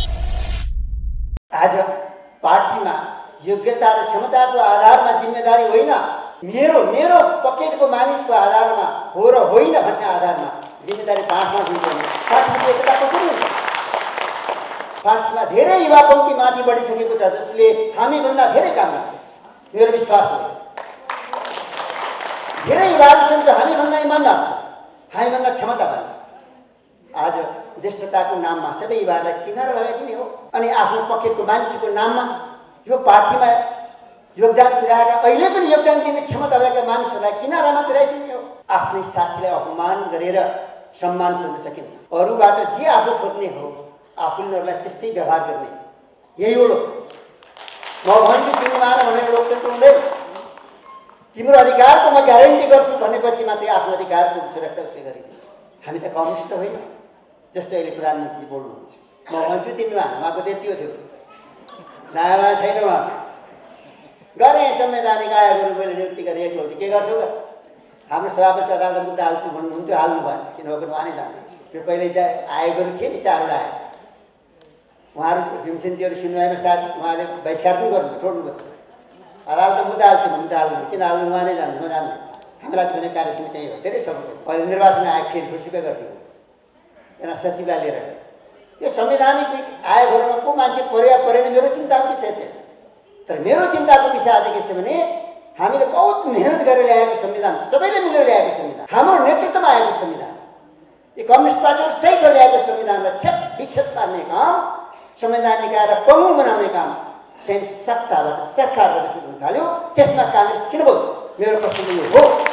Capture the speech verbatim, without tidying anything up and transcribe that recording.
आज पार्टीमा योग्यता र क्षमताको आधारमा जिम्मेदारी होइन, मेरो मेरो पकेटको मानिसको आधारमा हो र होइन भन्ने आधारमा जिम्मेदारी बाँड्न हुँदैन। पार्टीको एकता कसरी हुन्छ? पार्टीमा धेरै युवा पङ्क्ति माथि बढिसकेको छ जसले हामीभन्दा धेरै काम गर्न सक्छ, मेरो विश्वास हो। धेरै युवाहरू छन् जो हामीभन्दा इमान्दार छन्, हामीभन्दा क्षमतावान छन्। आज ज्येष्ठताको नाममा सबै युवाहरूलाई किनारा लगाइदिने हो अनि आफ्नो पकेटको मान्छेको नाममा यो पार्टीमा योगदान पुर्याएका, अहिले पनि योगदान दिने क्षमता भएका मानिसहरूलाई किनारामा पुर्याइदिने हो। आफ्नै साथीलाई अपमान गरेर सम्मान खोज्न सकिन्न। अरूबाट जे आफू खोज्ने हो आफूले उनीहरूलाई त्यस्तै व्यवहार गर्ने, यही हो लोकतन्त्र। म भन्छु तिमी मान भनेर लोकतन्त्र हुँदैन। तिम्रो अधिकारको म ग्यारेन्टी गर्छु भनेपछि मात्रै आफ्नो अधिकारको सुरक्षा उसले गरिदिन्छ। हामी त कम्युनिस्ट त होइन जस्तो अहिले प्रधानमन्त्रीजी बोल्नुहुन्छ। म भन्छु तिमी मान, उहाँको त्यति हो थियो, नयाँ छैन उहाँको। गरेँ संवैधानिक आयोगहरू मैले नियुक्ति गरेँ एकलौटी, के गर्छु गर? हाम्रो सभापति अदालतमा मुद्दा हाल्छु भन्नुहुन्थ्यो, हाल्नु भएन, किनभने उहाँ नै जानुहुन्छ। यो पहिले चाहिँ आयोगहरू थिए नि, चारवटा आयोग, उहाँहरू भीमसेनजीहरू सुनवाईमा साथ उहाँले बहिष्कार पनि गर्नु छोड्नु पर्छ। अदालतमा मुद्दा हाल्छु भन्नु त हाल्नु, किन हाल्नु? उहाँ नै जान्छु, म जान्दैन। हामीलाई भने कार्यसमिति त्यही हो, धेरै सबै अहिले निर्वाचन आयोग फेरि फुसुकै गरिदिनु, यहाँ सचिवलाई लिएर। यो संवैधानिक आयोगहरूमा को मान्छे पर्या परेन मेरो चिन्ताको विषय छैन। तर मेरो चिन्ताको विषय आज के छ भने हामीले बहुत मेहनत गरेर ल्याएको संविधान, सबैले मिलेर ल्याएको संविधान, हाम्रो नेतृत्वमा आएको संविधान, यो कम्युनिस्ट पार्टीहरू सहित ल्याएको संविधानलाई छेत विच्छेद पार्ने काम, संविधान निकायलाई पङ्गु बनाउने काम स्वयं सत्ताबाट सरकारबाट सुरु हुन थाल्यो। त्यसमा काङ्ग्रेस किन बोल्छ? मेरो प्रश्न यो हो।